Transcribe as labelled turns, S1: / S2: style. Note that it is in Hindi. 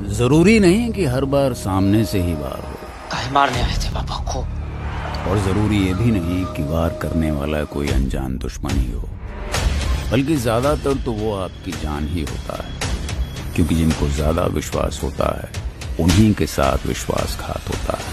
S1: जरूरी नहीं कि हर बार सामने से ही वार हो।
S2: काहे मारने आए थे पापा को?
S1: और जरूरी ये भी नहीं कि वार करने वाला कोई अनजान दुश्मन ही हो, बल्कि ज्यादातर तो वो आपकी जान ही होता है। क्योंकि जिनको ज्यादा विश्वास होता है उन्हीं के साथ विश्वासघात होता है।